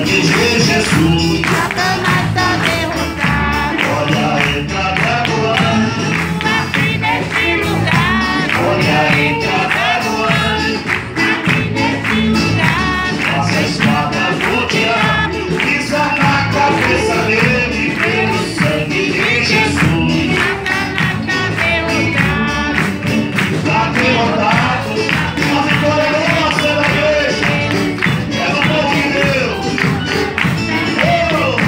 sangue de Jesus. Satanás tá derrotado. Olha, entra agora. Aqui nesse lugar. Olha, entra agora. Aqui nesse lugar. Passa a espada do diabo. Pisa na cabeça dele. Pelo sangue de Jesus. Satanás tá derrotado. Tá derrotado. A vitória é nossa da igreja. É do povo de Deus.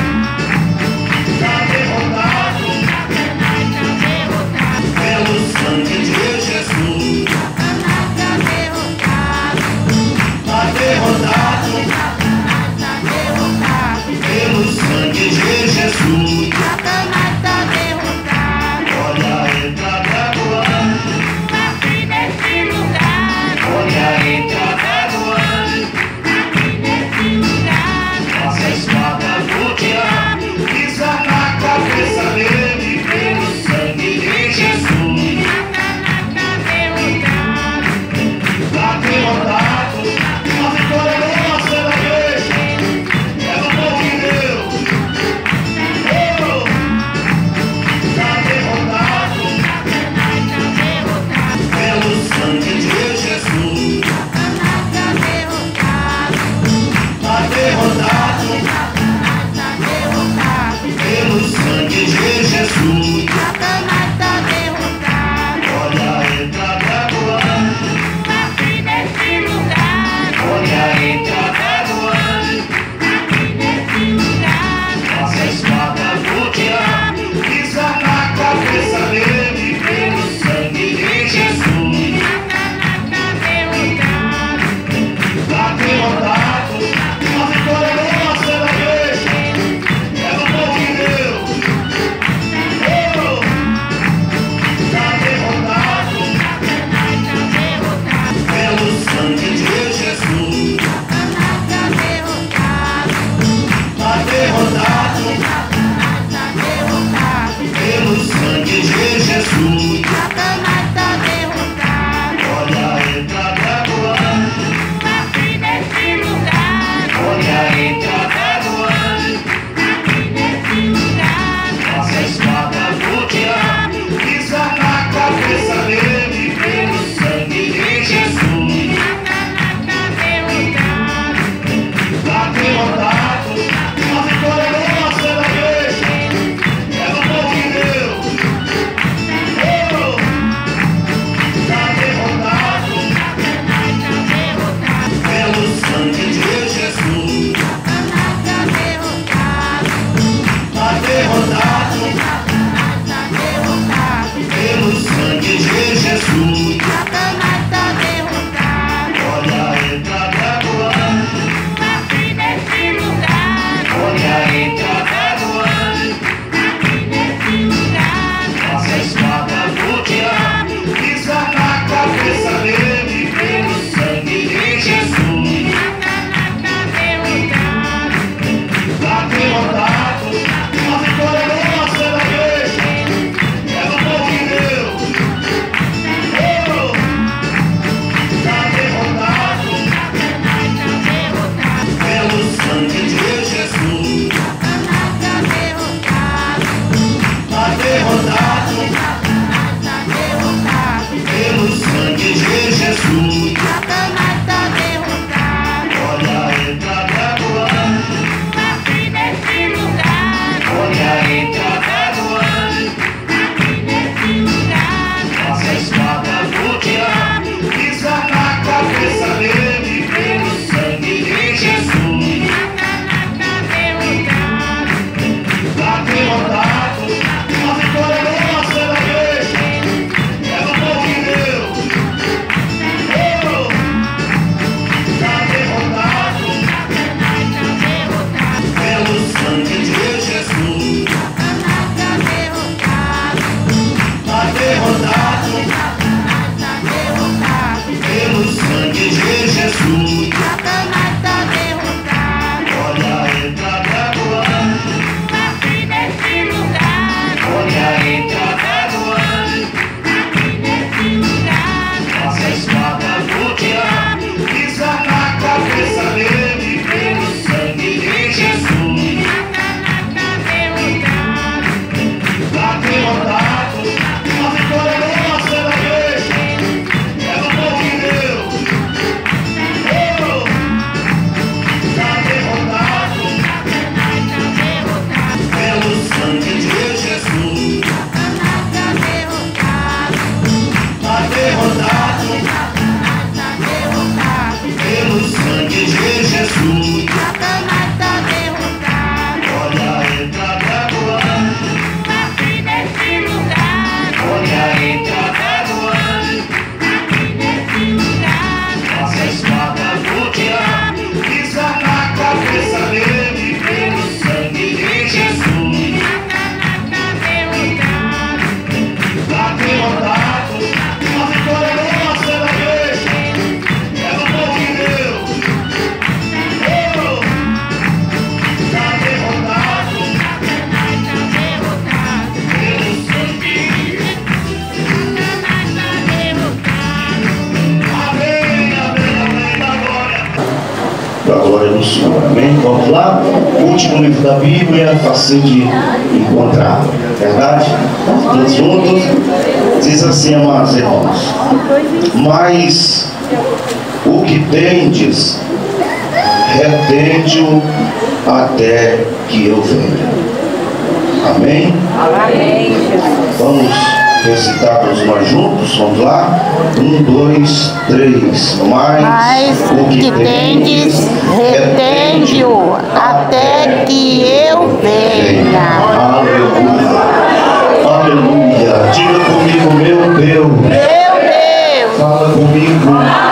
Amém? Vamos lá? Último livro da Bíblia, fácil de encontrar. Verdade? Todos juntos? Diz assim, amados irmãos: mas o que tendes, retende-o até que eu venha. Amém? Amém. Vamos recitar todos nós juntos? Vamos lá? 1, 2, 3. Mas o que tendes, retende-o até que eu venha. Aleluia. Aleluia. Diga comigo, meu Deus. Meu Deus, Fala comigo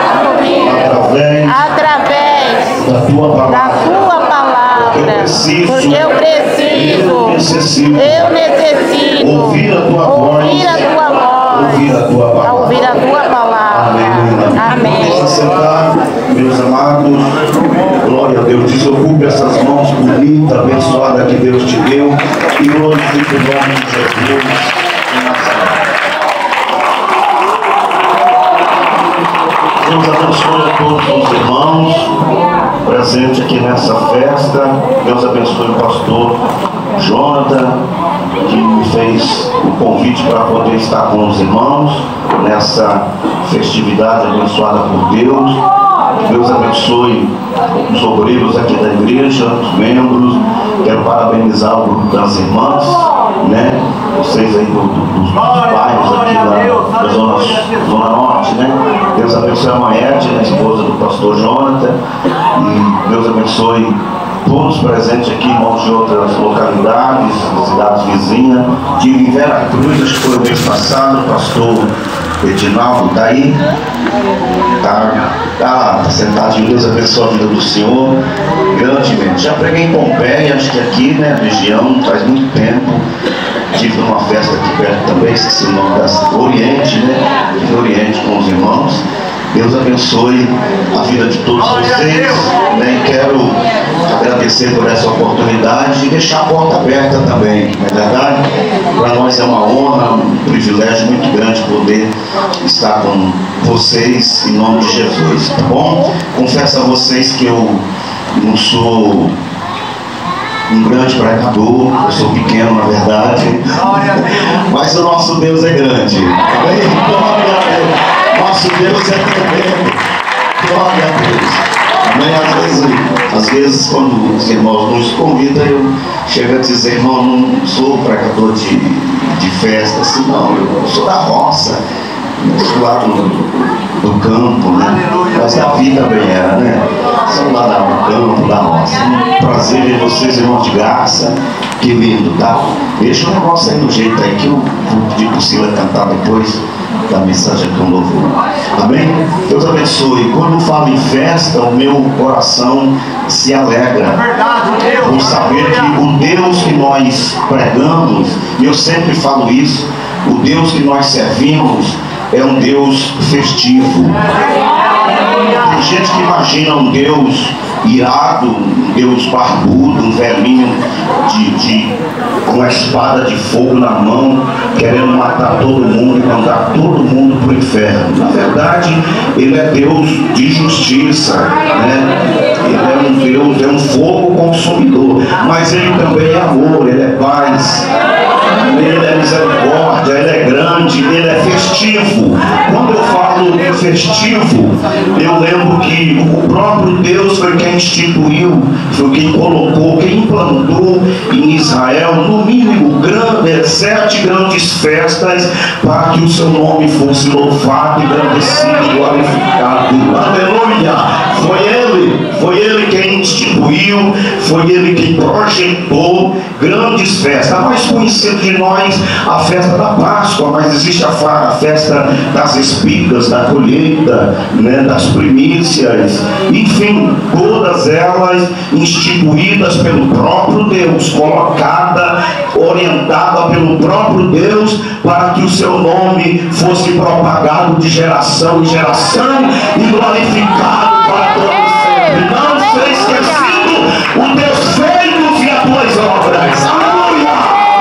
através da tua da palavra. tua palavra, porque eu preciso, eu necessito Ouvir a tua voz. ouvir a tua voz, Ouvir a tua palavra. ouvir a tua palavra. Aleluia. Amém. Deixa sentar, meus amados. Glória a Deus. Desocupe essas mãos bonitas, abençoadas que Deus te deu. E glorifique o nome de Jesus de Nazaré. Deus abençoe a todos os irmãos presentes aqui nessa festa. Deus abençoe o pastor Jonathan, que me fez o convite para poder estar com os irmãos nessa festividade abençoada por Deus. Que Deus abençoe os obreiros aqui da igreja, os membros. Quero parabenizar o grupo das irmãs, né? Vocês aí dos bairros aqui da zona norte, né? Deus abençoe a Maete, a esposa do pastor Jonathan. E Deus abençoe todos presentes aqui, irmãos de outras localidades, cidades vizinhas. Tive em Vera Cruz, acho que foi o mês passado, o pastor Edinaldo está aí. Tá sentadinho. Deus abençoe a vida do Senhor grandemente. Já preguei em Pompeia, acho que aqui, né, região, faz muito tempo. Tive numa festa aqui perto também, esqueci o nome da Oriente, né? Tive Oriente com os irmãos. Deus abençoe a vida de todos vocês, né? E quero agradecer por essa oportunidade e deixar a porta aberta também, não é verdade? Para nós é uma honra, um privilégio muito grande poder estar com vocês em nome de Jesus, tá bom? Confesso a vocês que eu não sou um grande pregador, eu sou pequeno na verdade, mas o nosso Deus é grande. Amém? Glória a Deus. Nosso Deus é tremendo. Glória a Deus. Amém? Às vezes quando os irmãos nos convidam, eu chego a dizer: irmão, não sou pregador de festa, assim, não. Eu sou da roça, eu sou lá do campo, né? Mas a vida também era, né? Sou lá do campo, da roça. Um prazer ver vocês, irmãos de graça. Que lindo, tá? Deixa o negócio aí do jeito aí que eu vou pedir para o Sila cantar depois da mensagem que eu louvor. Amém? Deus abençoe. Quando falo em festa, o meu coração se alegra por saber que o Deus que nós pregamos, e eu sempre falo isso, o Deus que nós servimos é um Deus festivo. Tem gente que imagina um Deus irado, um Deus barbudo, um velhinho com a espada de fogo na mão, querendo matar todo mundo e mandar todo mundo para o inferno. Na verdade, ele é Deus de justiça, né? Ele é um Deus, é um fogo consumidor, mas ele também é amor, ele é paz, ele é misericórdia, ele é grande, ele é festivo. Quando eu falo de festivo, eu lembro que o próprio Deus foi quem instituiu, foi quem colocou, quem implantou em Israel, no mínimo, 7 grandes festas para que o seu nome fosse louvado, engrandecido, glorificado. Aleluia! Foi ele quem instituiu, foi ele quem projetou grandes festas. A mais conhecida de nós, a festa da Páscoa, mas existe a festa das espigas, da colheita, né, das primícias, enfim, todas elas instituídas pelo próprio Deus, colocada, orientada pelo próprio Deus, para que o seu nome fosse propagado de geração em geração e glorificado para todos sempre. Não seja esquecido o Deus feitos e as tuas obras. Aleluia!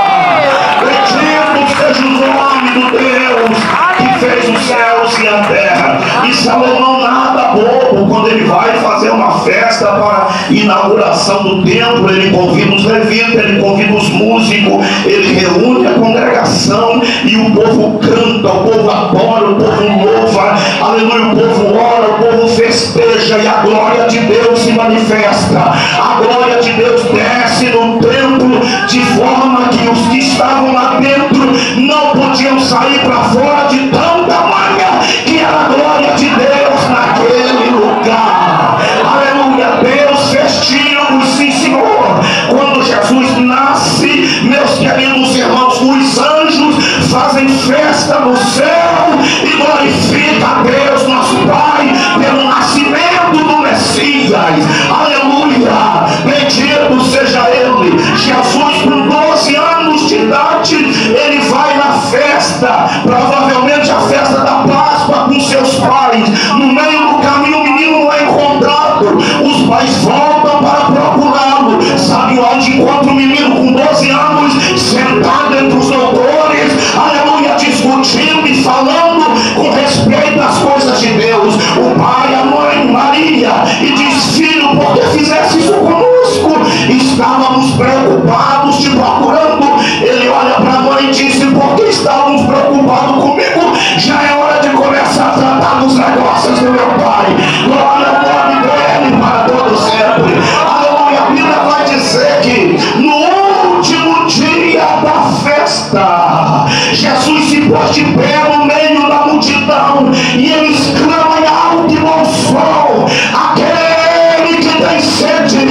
Bendito seja o nome do Deus que fez os céus e a terra. E Salomão nada bobo quando ele vai fazer uma festa para inauguração restauração do templo, ele convida os levitas, ele convida os músicos, ele reúne a congregação e o povo canta, o povo adora, o povo louva, aleluia, o povo ora, o povo festeja e a glória de Deus se manifesta. A glória de Deus desce no templo de forma que os que estavam lá dentro não podiam sair para fora de tão tamanha que era a glória de Deus naquele lugar. Aleluia, Deus festivo, sim Senhor. Quando Jesus nasce, meus queridos irmãos, os anjos fazem festa no céu e glorifica a Deus nosso Pai pelo nascimento do Messias. Aleluia, bendito seja Ele. Jesus, com 12 anos de idade, ele vai na festa, provavelmente a festa da Páscoa, com seus pais. No meio do caminho, o menino é encontrado, os pais voltam para procurá-lo. Sabe onde encontra o menino com 12 anos, sentado entre os doutores, aleluia, discutindo e falando com respeito às coisas de Deus. O pai, a mãe, Maria, e diz: filho, por que fizesse isso conosco? Estávamos preocupados te procurando. Ele olha para a mãe e disse: por que estávamos preocupados comigo? Já é hora de começar a tratar dos negócios do meu pai. Glória ao nome dele para todo sempre. Aleluia. A Bíblia vai dizer que no último dia da festa, Jesus se pôs de pé no meio da multidão e ele exclama em alto e bom som: aquele que tem sede,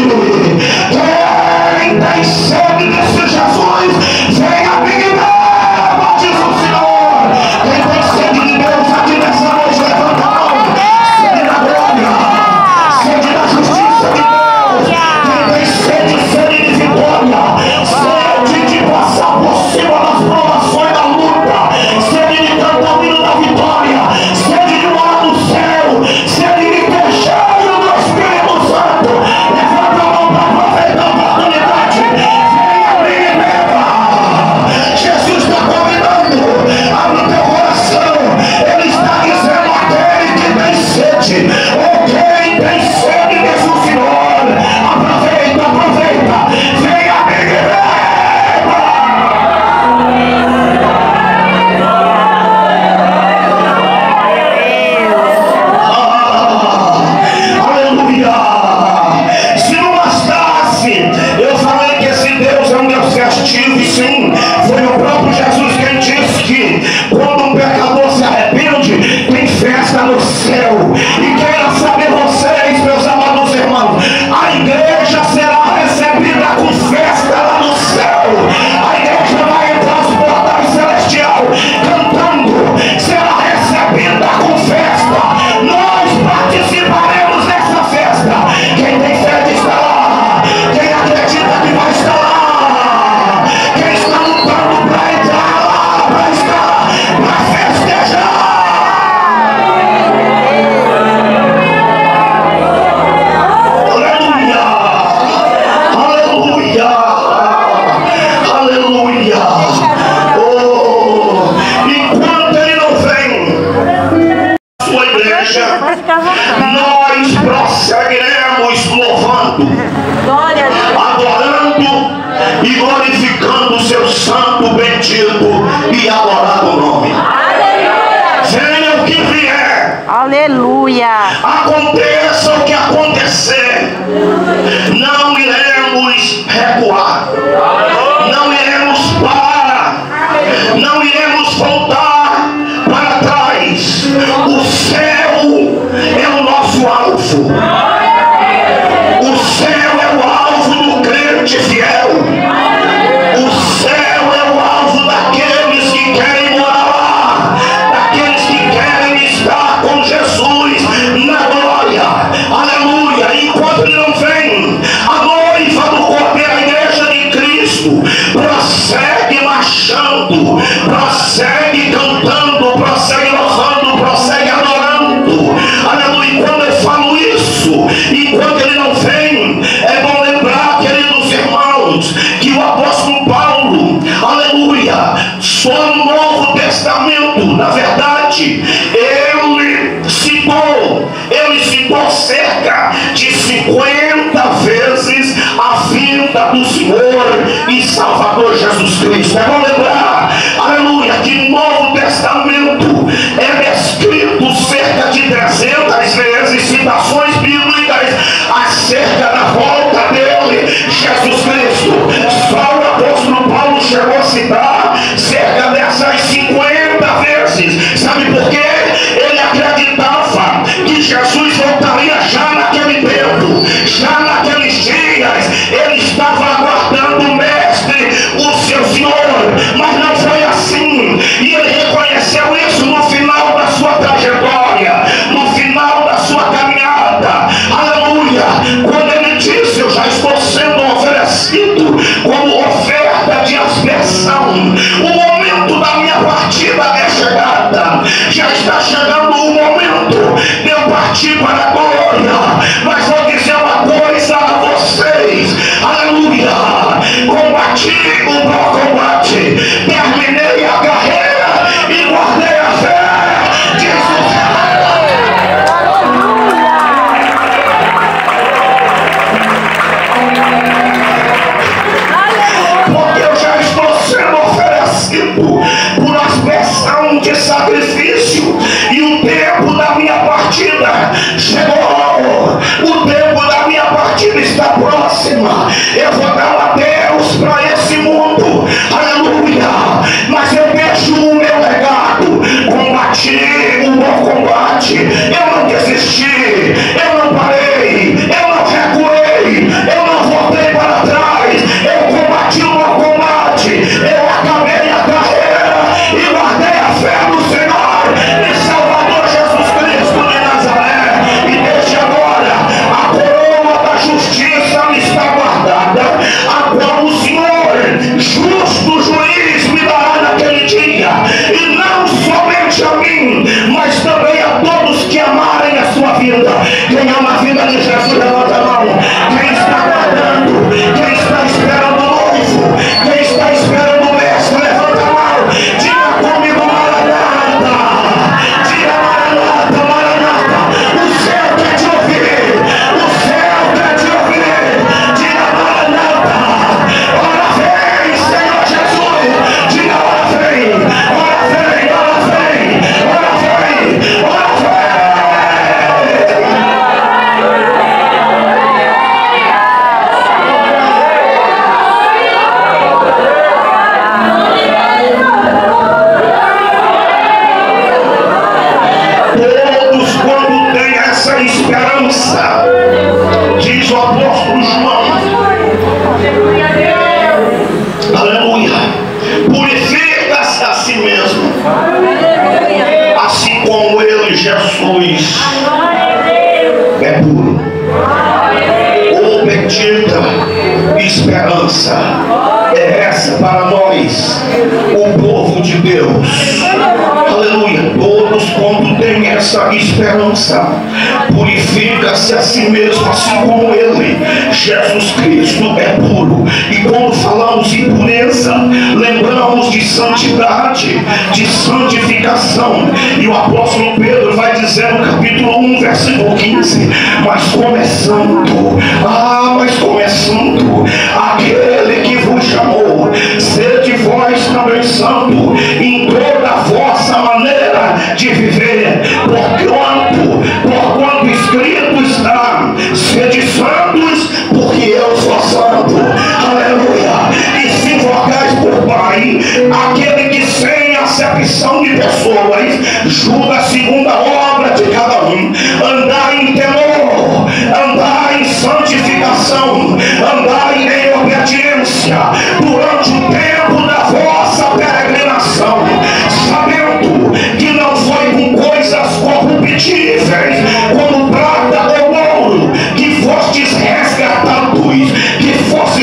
quem tem sede desse Jesus, venha a mim e beba, diz o Senhor. Quem tem sede de Deus aqui nessa noite, levanta a mão. Sede da glória, sede da justiça de Deus. Quem tem sede, sede de vitória, sede de passar por cima das provações da luta, sede de cantar o hino da vitória, sede de morar no céu, sede de ter cheio do Espírito Santo. Levanta a mão para aproveitar a oportunidade. Venha abrir e beba. Jesus está convidando. Abre o teu coração. Ele está dizendo: aquele que tem sede, ou quem tem sede desse Senhor, aproveita, aproveita. Venha abrir e beba. Aleluia! Se não bastasse, eu falei que esse Deus é um Deus festivo, e sim, foi o próprio Jesus quem disse que quando um pecador se arrepende, tem festa no céu. E quero saber vocês, meus amados irmãos, a igreja será recebida com festa lá no céu. A igreja vai entrar os portais celestial cantando, será recebida com festa. Nós participaremos dessa festa. Quem tem fé de estar lá, quem acredita que vai estar lá, quem está lutando para entrar lá, para estar, para festejar. Aleluia, aleluia, aleluia. Oh, enquanto ele não vem, sua igreja, nós prosseguiremos louvando, adorando e glorificando o seu santo, bendito e adorado nome. Venha o que vier, Aleluia. aconteça o que acontecer, não iremos recuar, não iremos parar, não iremos voltar para trás. O céu é o nosso alvo. O céu é o alvo do crente fiel. O céu é o alvo daqueles que querem morar lá, daqueles que querem estar com Jesus na glória. Aleluia. Enquanto ele não vem, a noiva do Cordeiro, a igreja de Cristo, prossegue marchando, prossegue cantando, prossegue louvando, prossegue adorando. Aleluia. E quando eu falo isso, enquanto ele não vem, é bom lembrar, queridos irmãos, que o apóstolo Paulo, aleluia, só no Novo Testamento, na verdade, ele citou cerca de 50 vezes vinda do Senhor e Salvador Jesus Cristo. É bom lembrar, aleluia, que no Novo Testamento é descrito cerca de 300 vezes citações bíblicas acerca da volta dele, Jesus Cristo. Só o apóstolo Paulo chegou a citar cerca dessas 50 vezes. Sabe por quê? Ele acreditava que Jesus voltaria já naquele tempo, já naqueles dias. Ele estava aguardando o Mestre, o seu Senhor, mas não foi assim. E ele reconheceu isso no final da sua trajetória, no final da sua caminhada. Aleluia! Quando ele disse: eu já estou sendo oferecido como oferta de aspersão, o momento da minha partida é chegada. Já está chegando o momento de eu partir para a glória. Mas vou dizer uma coisa a vocês, aleluia: combati o bom combate, terminei a carreira e guardei a fé. Diz o porque eu já estou sendo oferecido por aspersão de sacrifício, e o tempo da minha partida chegou. O tempo da minha partida está próxima. Eu vou dar um adeus para esse mundo, aleluia, mas eu deixo o meu legado. Combati o bom combate, eu não desisti, eu não parei, eu não recuei, eu não voltei para trás. Eu combati o bom combate, eu acabei a carreira e guardei a fé no Senhor e Salvador Jesus Cristo de Nazaré. E desde agora a coroa da justiça me está guardada, a qual o Senhor, justo juiz, me dará naquele dia, e não somente a mim, mas também a todos que amarem a sua vida. Quem ama a vida de Jesus, levanta a mão. Quem está guardando, quem está esperando o noivo, quem está esperando o mestre, levanta a mão. Diga comigo: Maranata. Diga: Maranata, Maranata. O céu quer te ouvir, o céu quer te ouvir. Diga: Maranata. Ora vem, Senhor Jesus. Diga: ora vem, ora vem, ora vem, ora vem, ora vem. Todos, quando têm essa esperança, diz o apóstolo João, aleluia, purifica-se a si mesmo, assim como ele, Jesus, é puro. Ou bendita esperança é essa para nós, o povo de Deus, aleluia. Todos, quando têm essa esperança, purifica-se a si mesmo, assim como ele, Jesus Cristo, é puro. E quando falamos em pureza, lembramos de santidade, de santificação. E o apóstolo Pedro vai dizer no capítulo 1, versículo 15: mas como é santo, mas como é santo aquele que vos chamou, sede vós também santo em toda a vossa maneira de viver, porquanto escrito está: sede santos, porque eu sou santo. Aleluia. E se invocais por Pai aquele que sem acepção de pessoas julga segundo a obra de cada um, andai em temor, andai em santificação, andai em obediência durante o tempo da vossa peregrinação, sabendo que não foi com coisas corruptíveis, como prata ou ouro, que fostes resgatados, que fosse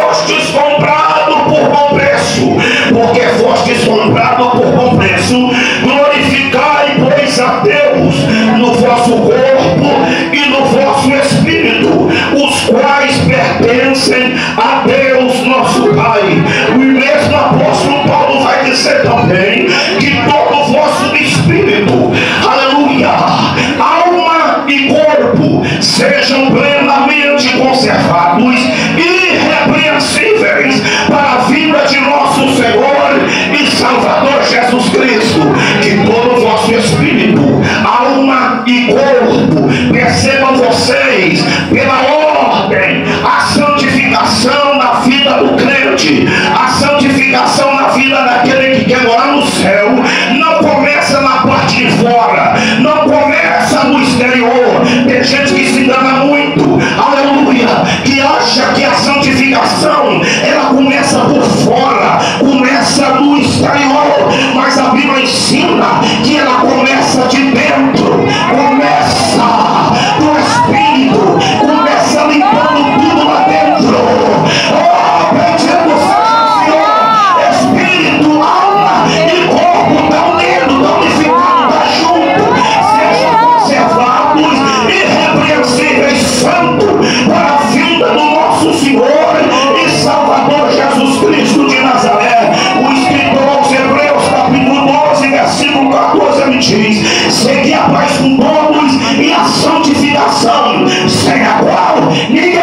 fostes comprado por bom preço, porque fostes comprado por bom preço, glorificai, pois, a Deus no vosso corpo e no vosso espírito, os quais pertencem a Deus nosso Pai. O mesmo apóstolo Paulo vai dizer também que todo o vosso espírito, aleluia, alma e corpo sejam plenamente conservados, irrepreensíveis para a vida de nosso Senhor e Salvador Jesus Cristo. Que todo o vosso espírito, alma e corpo, percebam vocês pela ordem, a santificação na vida do crente, a santificação na vida daquele que quer morar no céu, não começa na parte de fora, não começa no exterior. Tem gente que se engana muito, aleluia, que acha que a santificação ela começa por fora, começa no exterior, mas a Bíblia ensina que ela começa de dentro, começa do espírito, começa limpando tudo lá dentro. Oh, bendito seja o Senhor, espírito, alma e corpo estão unidos, estão unificados, estão juntos, sejam conservados, irrepreensíveis, santos, para a vinda do nosso Senhor e Salvador Jesus Cristo de Nazaré. O escritor aos Hebreus, capítulo 12, versículo 14, me diz: segui a paz com todos e a santificação, sem a qual ninguém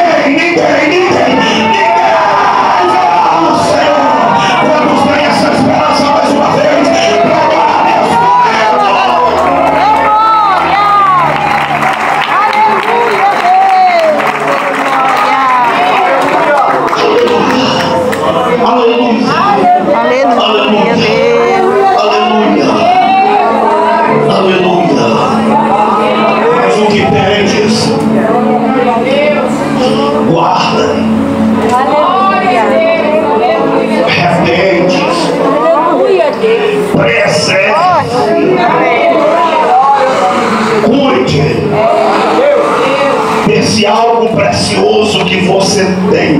verá o Senhor. Quantos têm essa esperança mais uma vez? Glória a Deus. Aleluia. Aleluia, Deus. Aleluia. Mas o que pedes, guarda. Retendes. Preserve. Cuide desse algo precioso que você tem.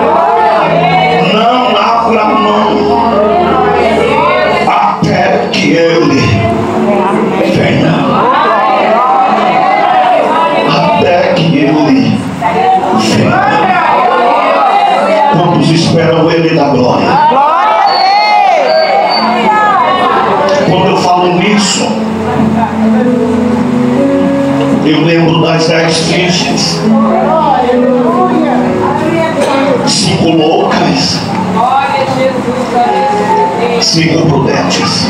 Não abra mão até que ele venha. Até que ele venha. Quantos esperam ele da glória? Quando eu falo nisso, eu lembro das 10 virgens, 5 loucas, 5 prudentes,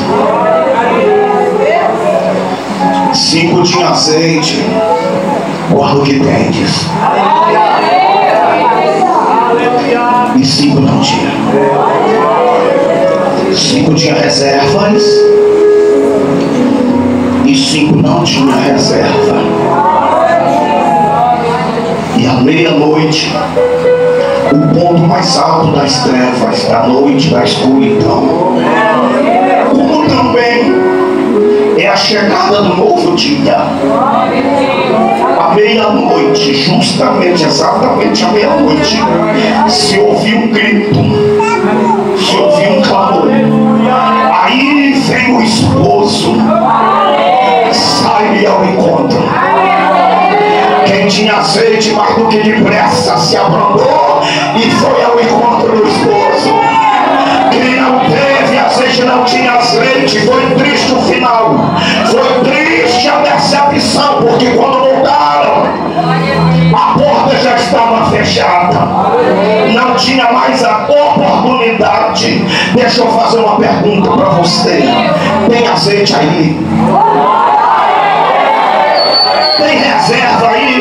5 tinham azeite, guarda o que tendes, e 5 não tinha. 5 tinha reservas e 5 não tinha reserva. E à meia-noite, o ponto mais alto das trevas, da noite, da escuridão, como também é a chegada do novo dia, à meia-noite, justamente, exatamente à meia-noite, se ouvir um grito, se ouvir um clamor, aí vem o esposo, sai ao encontro. Quem tinha azeite mais do que depressa se abrandou e foi ao encontro do esposo. Quem não teve azeite, não tinha azeite, foi triste o final, foi triste a decepção, porque quando voltaram, a porta já estava fechada, não tinha mais a oportunidade. Deixa eu fazer uma pergunta para você: tem azeite aí? Tem reserva aí?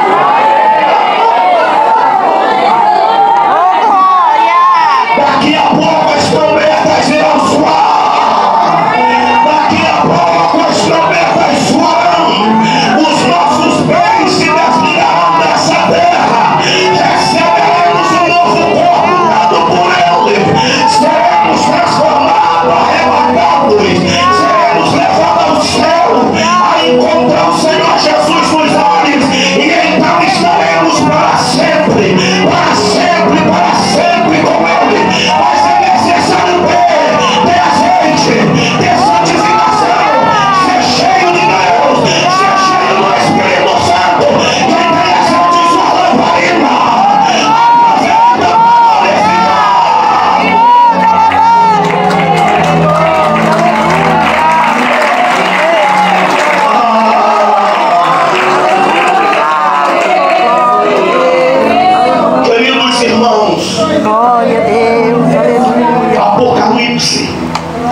Daqui a pouco as trombetas irão soar. Daqui a pouco as trombetas soarão. Os nossos bens se desligarão dessa terra. Receberemos um novo corpo dado por ele. Seremos transformados, arrebatados. Seremos levados ao céu a encontrar o Senhor Jesus nos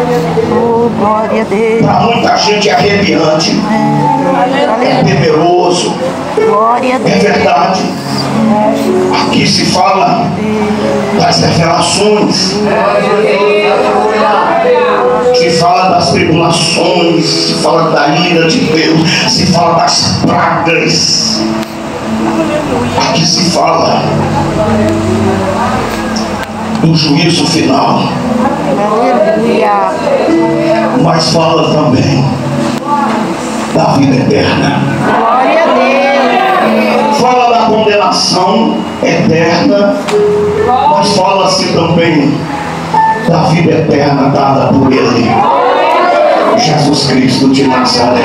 Oh, glória a Deus. Para muita gente é arrepiante, é temeroso. Glória a É Deus. verdade. Aqui se fala das revelações, se fala das tribulações, se fala da ira de Deus, se fala das pragas. Aqui se fala do juízo final, Aleluia. mas fala também da vida eterna. Glória a Deus. Fala da condenação eterna, mas fala-se também da vida eterna dada por Ele, Jesus Cristo de Nazaré.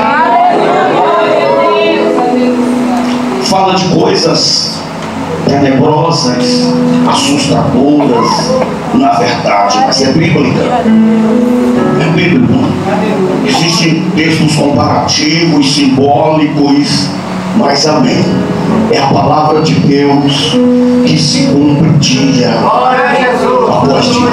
Fala de coisas tenebrosas, assustadoras, na verdade, mas é bíblica. É bíblico. Existem textos comparativos, simbólicos, mas amém. É a palavra de Deus que se cumpre dia após dia.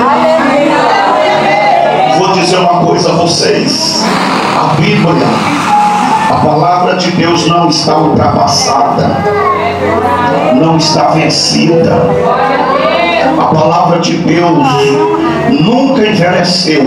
Vou dizer uma coisa a vocês. A Bíblia, a palavra de Deus não está ultrapassada, não está vencida. A palavra de Deus nunca envelheceu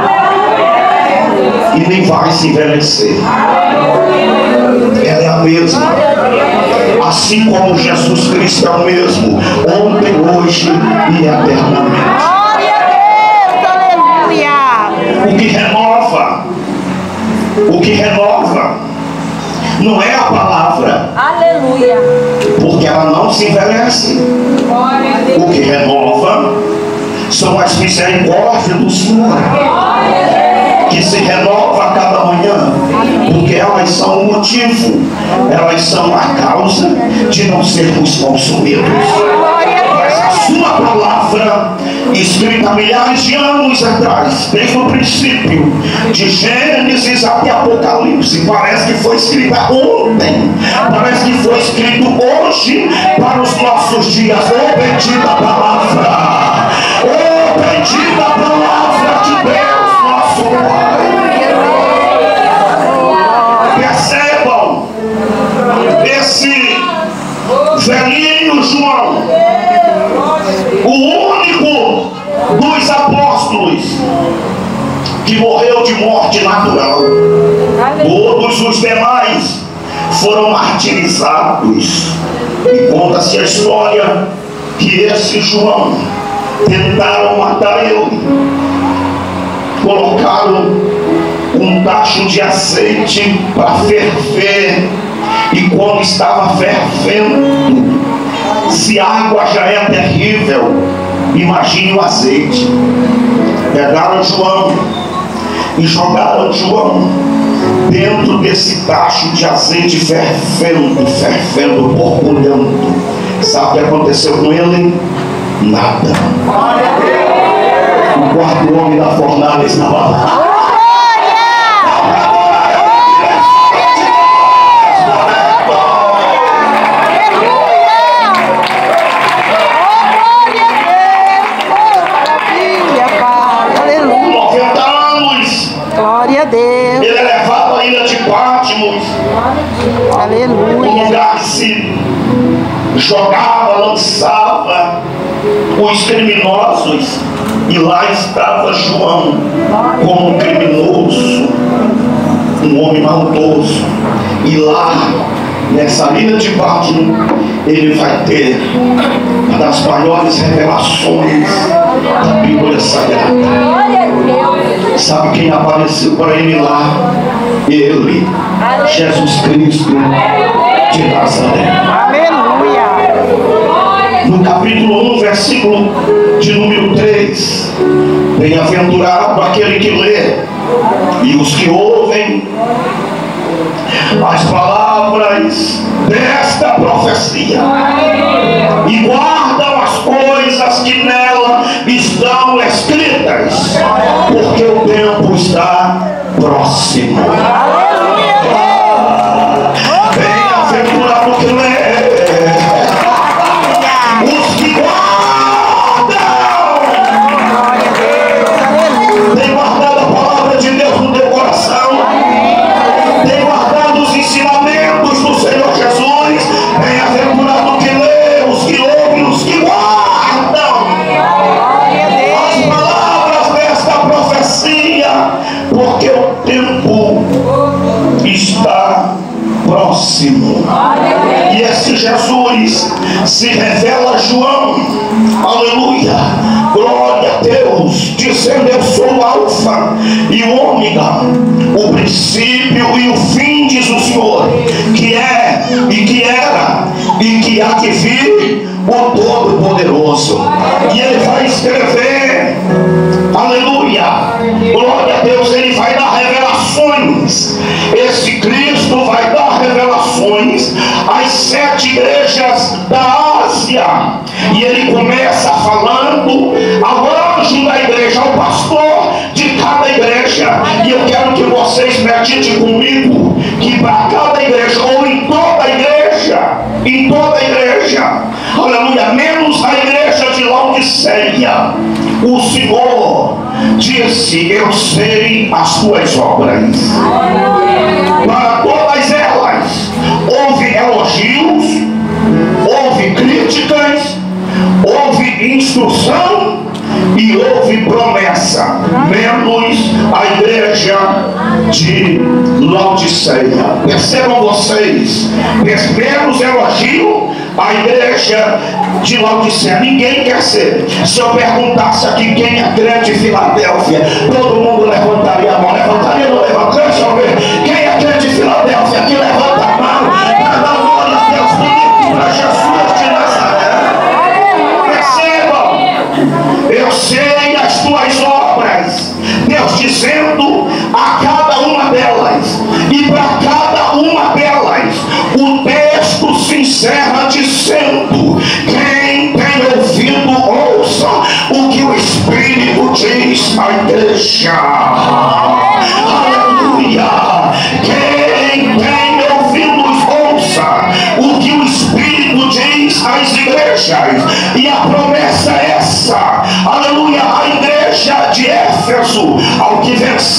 e nem vai se envelhecer. Ela é a mesma. Assim como Jesus Cristo é o mesmo, ontem, hoje e eternamente. Glória a Deus. Aleluia. O que renova não é a palavra, Aleluia. porque ela não se envelhece. Glória a Deus. O que renova são as misericórdias do Senhor, que se renova a cada manhã, porque elas são o motivo, elas são a causa de não sermos consumidos. Mas a sua palavra, escrita há milhares de anos atrás, desde o princípio, de Gênesis até Apocalipse, parece que foi escrita ontem, parece que foi escrito hoje para os nossos dias. Oh, bendita palavra! Oh, bendita palavra de Deus, nosso Pai! Percebam esse velhinho João, o único dos apóstolos que morreu de morte natural. Todos os demais foram martirizados. E conta-se a história que esse João tentaram matar ele. Colocaram um tacho de azeite para ferver, e quando estava fervendo, se a água já é terrível, imagine o azeite. Pegaram João e jogaram João dentro desse tacho de azeite fervendo, borbulhando. Sabe o que aconteceu com ele? Nada. O quarto homem da fornalha estava lá. Glória a Deus. Ele é levado à ilha de Patmos, um Aleluia. lugar que se jogava, lançava os criminosos, e lá estava João como um criminoso, um homem maldoso. E lá, nessa ilha de Patmos, ele vai ter uma das maiores revelações da Bíblia Sagrada. Glória a Deus. Sabe quem apareceu para ele lá? Ele, Jesus Cristo de Nazaré. Aleluia. No capítulo 1, versículo de número 3: bem-aventurado aquele que lê e os que ouvem as palavras desta profecia e guardam as coisas que nela estão escritas, porque o tempo está próximo. Bem-aventurado que lê, os que guardam, tem guardado a fala João, aleluia, glória a Deus, dizendo: eu sou o Alfa e o Ômega, o princípio e o fim, diz o Senhor, que é e que era e que há de vir, o Todo-Poderoso. E ele vai escrever, aleluia, glória a Deus, ele vai dar revelações. Esse Cristo vai dar revelações às 7 igrejas da Ásia. E ele começa falando ao anjo da igreja, ao pastor de cada igreja. E eu quero que vocês meditem comigo que para cada igreja, ou em toda a igreja, aleluia, menos a igreja de Laodiceia, o Senhor disse: eu sei as tuas obras. Para todas elas houve elogios, houve críticas, houve instrução e houve promessa, menos a igreja de Laodiceia. Percebam vocês, menos elogio a igreja de Laodiceia. Ninguém quer ser. Se eu perguntasse aqui quem é crente de Filadélfia, todo mundo levantaria a mão. Levantaria ou não levantaria? Deixa eu ver. Quem é crente de Filadélfia? Aqui levanta a mão. Para dar glória a Deus, bonito para Jesus de Nazaré. Percebam, eu sei as tuas obras. Deus dizendo a cada uma delas, e para cada uma delas o texto se encerra dizendo: quem tem ouvido, ouça o que o Espírito diz à igreja. Aleluia! Quem tem ouvidos, ouça o que o Espírito diz às igrejas. E a promessa é essa, aleluia, a igreja de Éfeso: ao que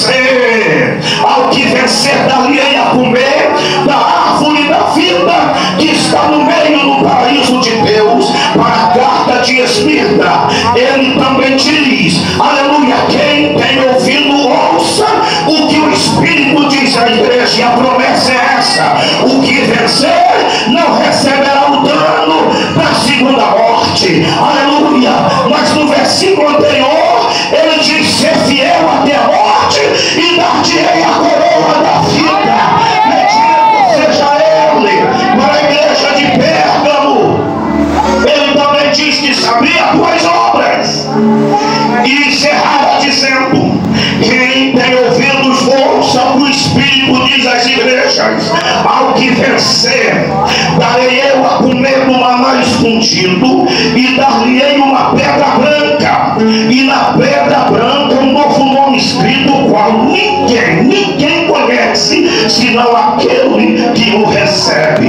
vencer, dar-lhe a comer da árvore da vida que está no meio do paraíso de Deus. Para a carta de Esmirna, ele também diz, aleluia, quem tem ouvido, ouça o que o Espírito diz à igreja. E a promessa é essa: o que vencer não receberá o dano da segunda morte. Aleluia. Mas no versículo anterior ele diz: ser fiel até a morte e dar-te-ei a coroa da vida. Bendito seja ele. Para a igreja de Pérgamo, ele também diz que sabia tuas obras, e encerrava dizendo: quem tem ouvidos, ouça o que o Espírito diz às igrejas. Ao que vencer, darei eu a comer do maná escondido, e dar-lhe-ei uma pedra branca, e na pedra branca um novo nome escrito, o qual ninguém conhece, senão aquele que o recebe.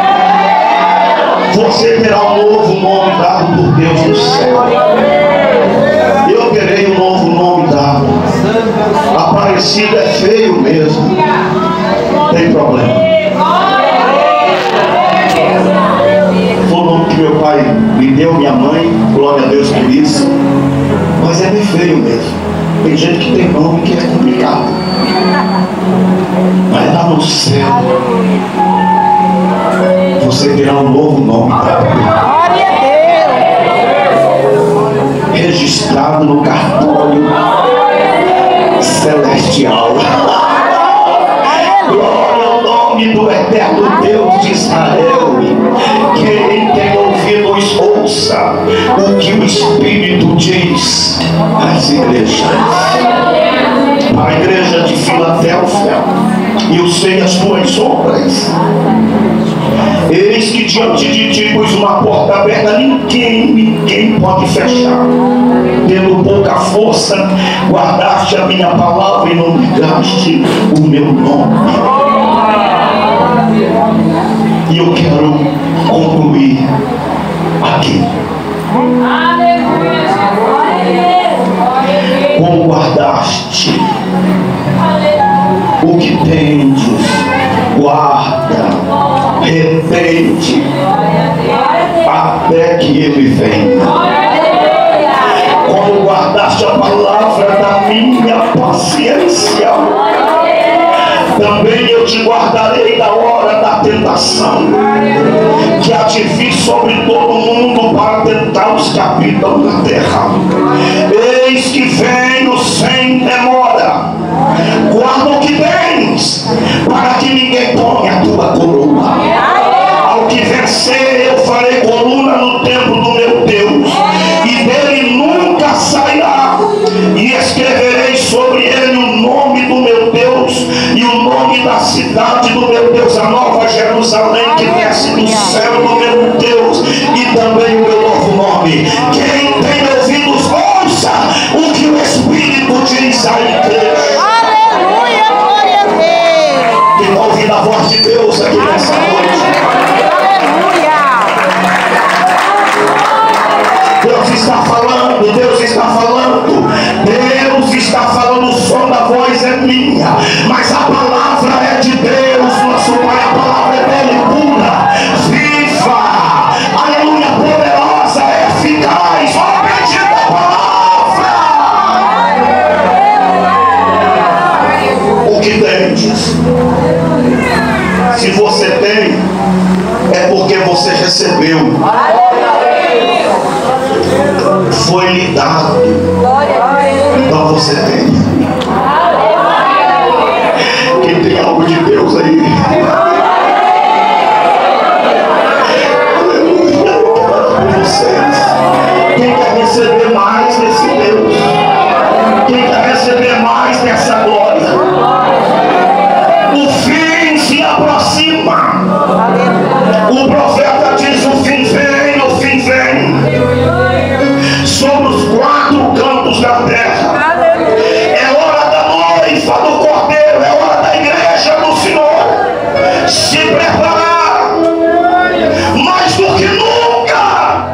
Você terá um novo nome dado por Deus no céu. Eu terei um novo nome dado. Aparecido é feio mesmo, não tem problema. Foi o nome que meu pai me deu, minha mãe, glória a Deus por isso. Mas é bem feio mesmo. Tem gente que tem nome que é complicado. Mas lá no céu você terá um novo nome dado. Glória a Deus. Registrado no cartório celestial. Glória ao nome do eterno Deus de Israel. Quem tem ouvidos, ouça o que o Espírito diz às igrejas. A igreja de Filadélfia: eu sei as tuas obras. Eis que diante de ti pus uma porta aberta, ninguém pode fechar. Tendo pouca força, guardaste a minha palavra e não negaste o meu nome. E eu quero concluir aqui. Como guardaste o que tendes, guarda, retente até que ele venha. Como guardaste a palavra da minha paciência, também eu te guardarei da hora da tentação, que há de vir sobre todo mundo para aos que habitam na terra. Eis que venho sem demora. Guarda o que tens, para que ninguém tome a tua coroa. Ao que vencer, eu farei coluna no templo do meu Deus, e dele nunca sairá. E escreverei sobre ele o nome do meu Deus e o nome da cidade do meu Deus, a nova Jerusalém que desce do céu do meu Deus, e também o meu novo nome. Quem tem ouvidos, ouça o que o Espírito diz à igreja. Aleluia, glória a Deus. Quem está ouvindo a voz de Deus aqui nessa noite? Aleluia. Deus está falando, Deus está falando, Deus está falando. O som da voz é minha, mas a palavra é de Deus, nosso Pai. A palavra é dele, pura, viva, aleluia, poderosa, eficaz. Ó, bendita palavra. O que tens? Se você tem, é porque você recebeu. Foi lhe dado. Então você tem. Quem tem algo de Deus aí? Aleluia. Vocês. Quem quer receber mais desse Deus? Quem quer receber mais dessa glória? O fim se aproxima. O profeta diz: o fim vem, o fim vem. Sobre os quatro cantos da terra. É hora da noiva do Cordeiro, é hora da igreja do Senhor se preparar mais do que nunca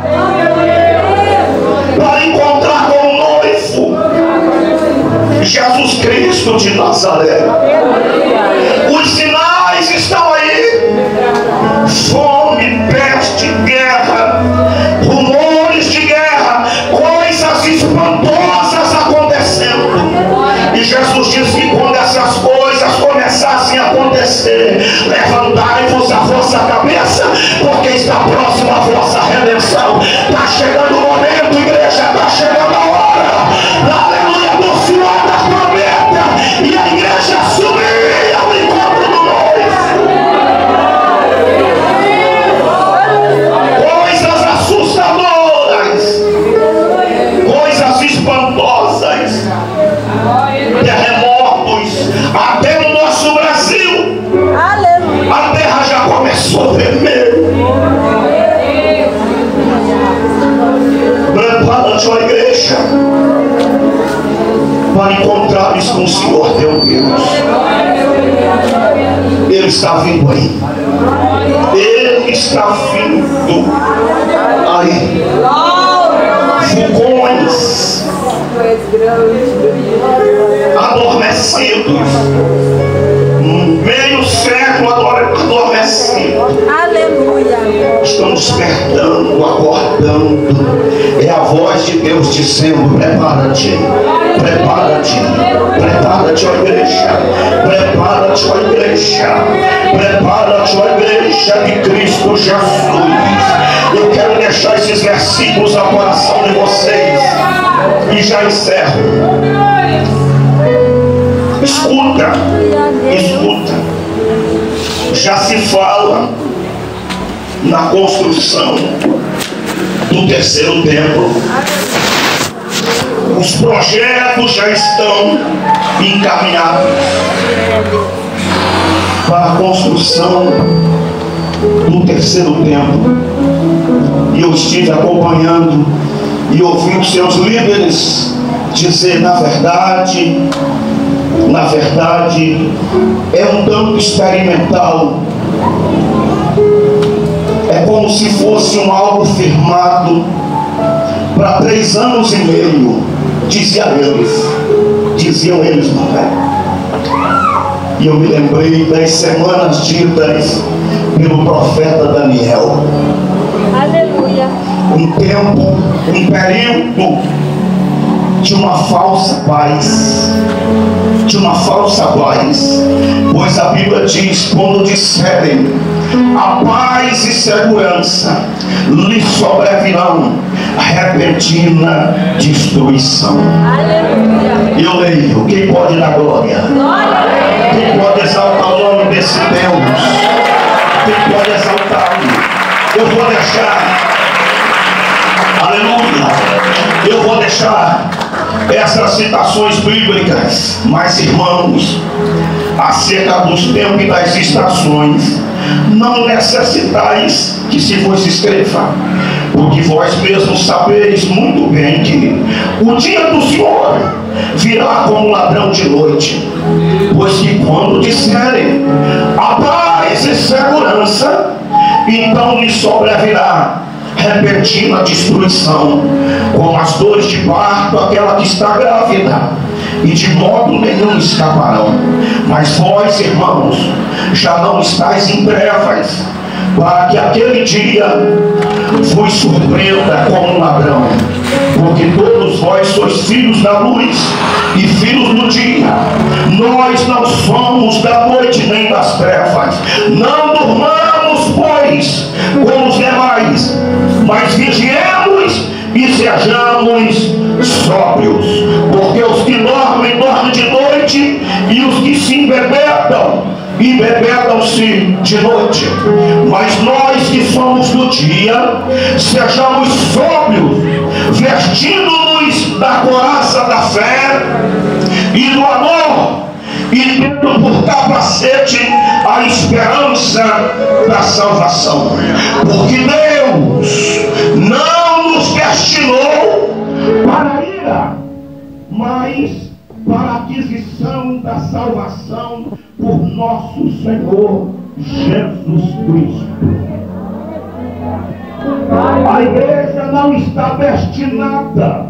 para encontrar com o noivo Jesus Cristo de Nazaré. Os sinais estão aí: fome, peste, guerra, rumores de guerra, coisas espantosas acontecendo. E Jesus disse que quando essas coisas começassem a acontecer, levantai-vos a vossa cabeça, porque está próxima a vossa redenção. Está chegando o momento, igreja, está chegando a hora, aleluia, do Senhor da promessa, e a igreja subir ao encontro do noivo. Coisas assustadoras, coisas espantosas, terremotos, até no nosso Brasil. A terra já começou a vermelho. Prepara-te, ó igreja, para encontrares com o Senhor teu Deus. Ele está vindo aí. Ele está vindo aí. Vulcões adormecidos, meio século adormecido, estão despertando, acordando. É a voz de Deus dizendo: prepara-te, prepara-te, prepara-te, ó igreja, prepara-te, ó igreja, prepara-te, ó igreja de Cristo Jesus. Eu quero deixar esses versículos ao coração de vocês e já encerro. Escuta, escuta. Já se fala na construção do terceiro templo. Os projetos já estão encaminhados para a construção do terceiro templo. E eu estive acompanhando e ouvi os seus líderes dizer: na verdade, é um tanto experimental. É como se fosse um algo firmado para 3 anos e meio, diziam eles, não é? E eu me lembrei das semanas ditas pelo profeta Daniel. Aleluia. Um tempo, um período de uma falsa paz, de uma falsa paz, pois a Bíblia diz: quando disserem a paz e segurança, lhe sobrevirão repentina destruição. Eu leio: quem pode dar glória? Quem pode exaltar o nome desse Deus? Quem pode exaltá-lo? Eu vou deixar, aleluia, eu vou deixar essas citações bíblicas, mas irmãos, acerca dos tempos e das estações, não necessitais que se vos escreva, porque vós mesmos sabeis muito bem que o dia do Senhor virá como ladrão de noite. Pois que quando disserem a paz e segurança, então lhe sobrevirá repentina destruição, como as dores de parto aquela que está grávida, e de modo nenhum escaparão. Mas vós, irmãos, já não estáis em trevas, para que aquele dia vos surpreenda como um ladrão. Porque todos vós sois filhos da luz e filhos do dia. Nós não somos da noite nem das trevas. Não durmamos, pois, como os demais, mas vigiemos e sejamos sóbrios. Porque os que dormem, dormem de noite, e os que se embebedam-se de noite. Mas nós que somos do dia, sejamos sóbrios, vestindo-nos da couraça da fé e do amor, e tendo por capacete a esperança da salvação. Porque Deus não nos destinou para a ira, mas para a aquisição da salvação por nosso Senhor Jesus Cristo. A igreja não está destinada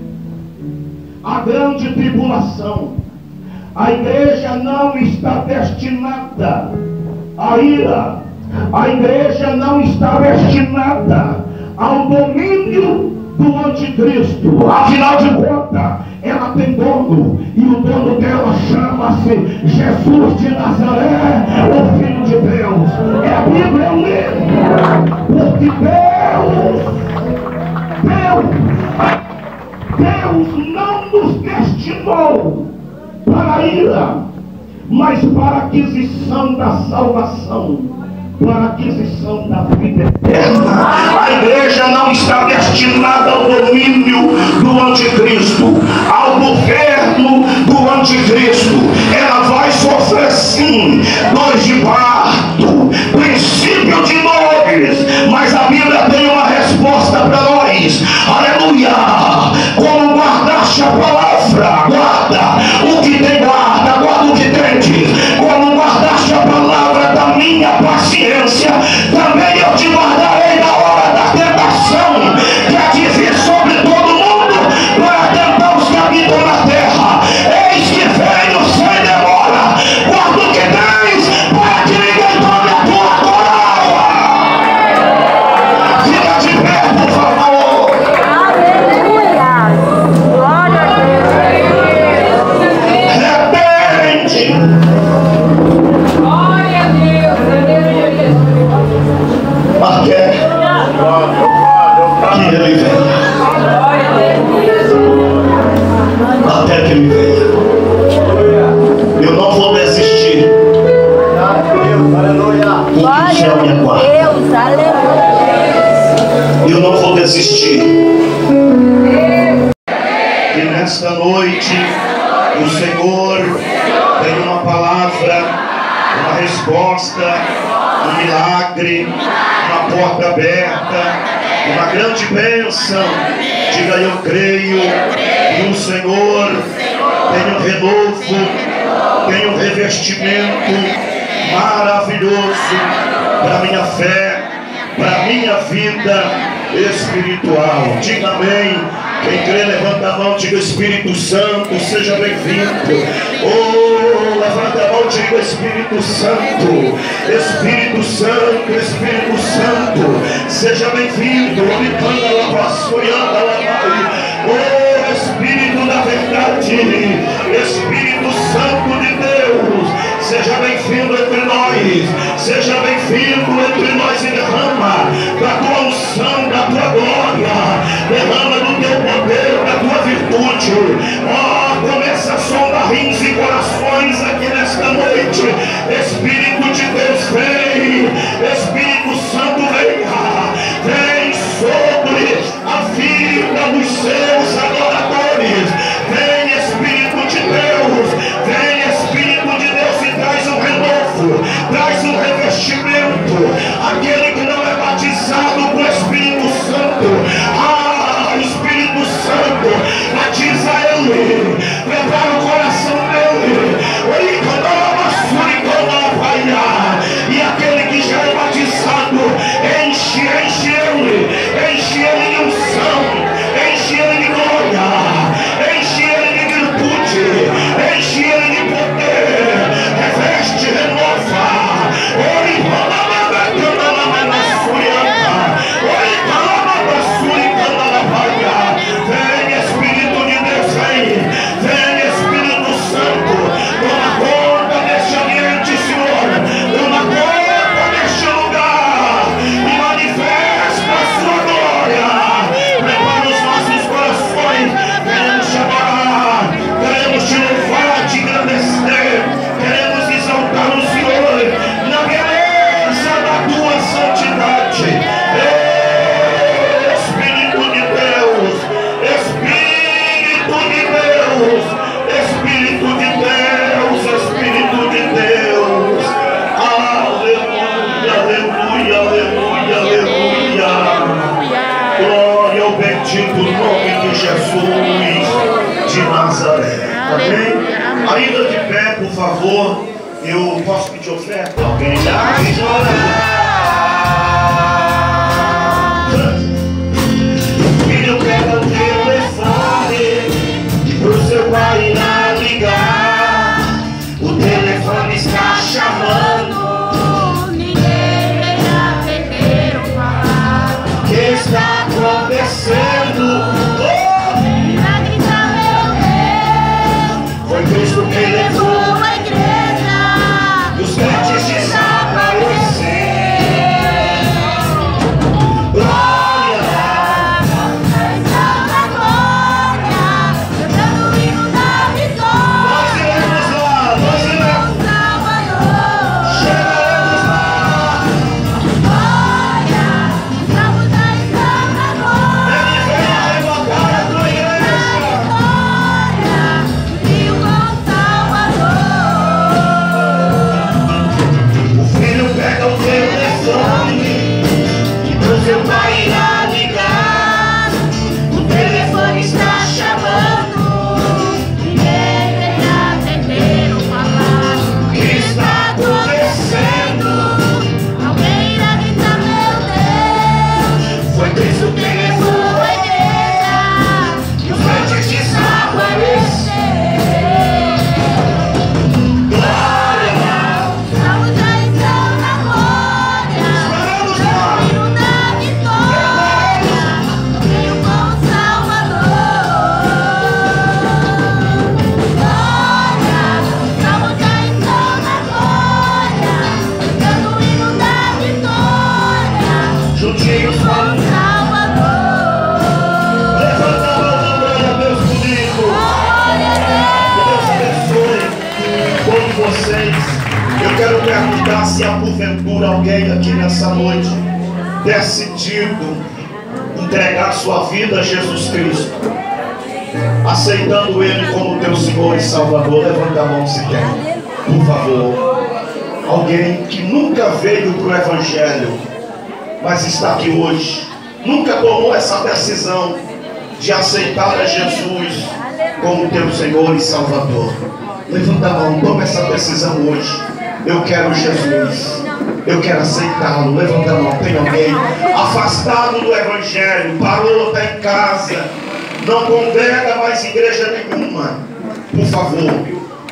à grande tribulação. A igreja não está destinada à ira. A igreja não está destinada ao domínio do anticristo. Afinal de contas, ela tem dono, e o dono dela chama-se Jesus de Nazaré, o Filho de Deus. É a Bíblia mesmo. Porque Deus não nos destinou para a ira, mas para a aquisição da salvação, para a aquisição da vida eterna. A igreja não está destinada ao domínio do anticristo, ao governo do anticristo. Ela vai sofrer sim dores de parto, princípio de dores, mas a Bíblia tem uma resposta para nós. Aleluia! Como guardaste a palavra, guarda o que tem, guarda o que tens. Como guardaste a palavra da minha paciência, também eu te guardarei na hora da tentação, que há de vir sobre todo mundo para tentar os que habitam na terra. Eis que venho sem demora. Guarda o que tens, para que ninguém tome a tua coroa. Fica de pé, por favor. Aleluia. Glória a Deus. Repente. Glória a Deus. Até que ele venha. Até que ele venha. Eu não vou desistir. Porque o céu me aguarda. Deus, aleluia. Eu não vou desistir. E nesta noite o Senhor tem uma palavra, uma resposta, um milagre, uma porta aberta, uma grande bênção. Diga: eu creio que o Senhor tem um renovo, tem um revestimento maravilhoso para a minha fé, para a minha vida espiritual. Diga amém. Quem crê, levanta a mão, diga: Espírito Santo, seja bem-vindo. Oh, levanta a mão, diga: Espírito Santo, Espírito Santo, Espírito Santo, seja bem-vindo. Oh, Espírito da verdade, Espírito Santo de Deus, seja bem-vindo entre nós, seja bem-vindo entre nós e derrama da tua unção, da tua glória, derrama do teu poder, da tua virtude. Começa a sondar rins e corações aqui nesta noite. Espírito de Deus, vem, Espírito Santo, vem sobre a vida dos seus adoradores. Vem, Espírito de Deus, vem, Espírito de Deus, e traz um renovo, traz um revestimento. Aquele que não é batizado com o Espírito Santo, Espírito Santo, batiza ele, prepara o coração dele. E aquele que já é batizado, enche ele de unção, enche ele de glória, enche ele de virtude, enche ele de poder, reveste, renova. Vem, Espírito de Deus, vem, Espírito Santo, toma conta deste ambiente, Senhor, toma conta deste lugar e manifesta a sua glória. Prepara os nossos corações, queremos te adorar, queremos te louvar, te engrandecer, queremos exaltar o Senhor na beleza da tua santidade. Espírito de Deus, Espírito de Deus, Espírito de Deus, Espírito de Deus. Aleluia, aleluia, aleluia, aleluia. Glória ao bendito nome de Jesus de Nazaré. Amém? Ainda de pé, por favor, eu posso pedir oferta? Alguém já? Filho, pega o telefone pro seu pai irá ligar. O telefone está chamando, ninguém irá atender ou falar. o que está acontecendo? Milagre está, meu Deus, Foi Cristo que levou a igreja os crentes desaparecer. Glória, exalta a glória, cantando o hino da vitória. nós iremos lá, nós iremos, Salvador, chegaremos lá. glória, salvos da exalta glória. Ele vem arrebatar a tua igreja. Rio com Salvador. O filho pega o telefone pro seu pai irá ligar. O telefone está chamando, ninguém irá atender ou falar. O que está acontecendo? Alguém irá gritar, meu Deus, Foi Cristo que levou a igreja e os crentes desaparecer. Glória, salvos da exalta glória, vamos lá. hino da vitória, Rio com Salvador. Glória, salvos da exalta glória, cantando o hino da vitória, Juntinhos vamos. Salvador. Levanta a mão, glória a Deus comigo. Glória a Deus abençoe todos vocês. Eu quero perguntar se há porventura alguém aqui nessa noite decidido entregar sua vida a Jesus Cristo, aceitando Ele como teu Senhor e Salvador. Levanta a mão se tem, por favor. Alguém que nunca veio para o Evangelho, mas está aqui hoje, nunca tomou essa decisão de aceitar a Jesus como teu Senhor e Salvador. Levanta a mão, toma essa decisão hoje. Eu quero Jesus, eu quero aceitá-lo. Levanta a mão. Tem alguém afastado do Evangelho, parou, está em casa, não congrega mais igreja nenhuma? Por favor,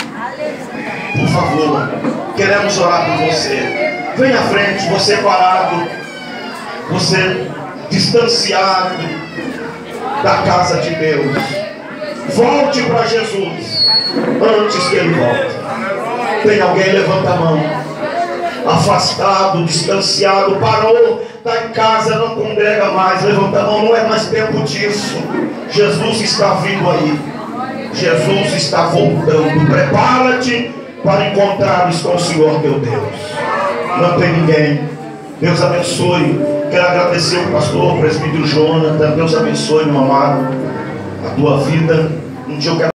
queremos orar por você. Vem à frente, você parado, você distanciado da casa de Deus. Volte para Jesus antes que Ele volte. Tem alguém? Levanta a mão. Afastado, distanciado, parou, está em casa, não congrega mais. Levanta a mão, não é mais tempo disso. Jesus está vindo aí. Jesus está voltando. Prepara-te para encontrares com o Senhor teu Deus. Não tem ninguém. Deus abençoe. Quero agradecer ao pastor, o presbítero Jonathan. Deus abençoe, meu amado, a tua vida. Um dia eu quero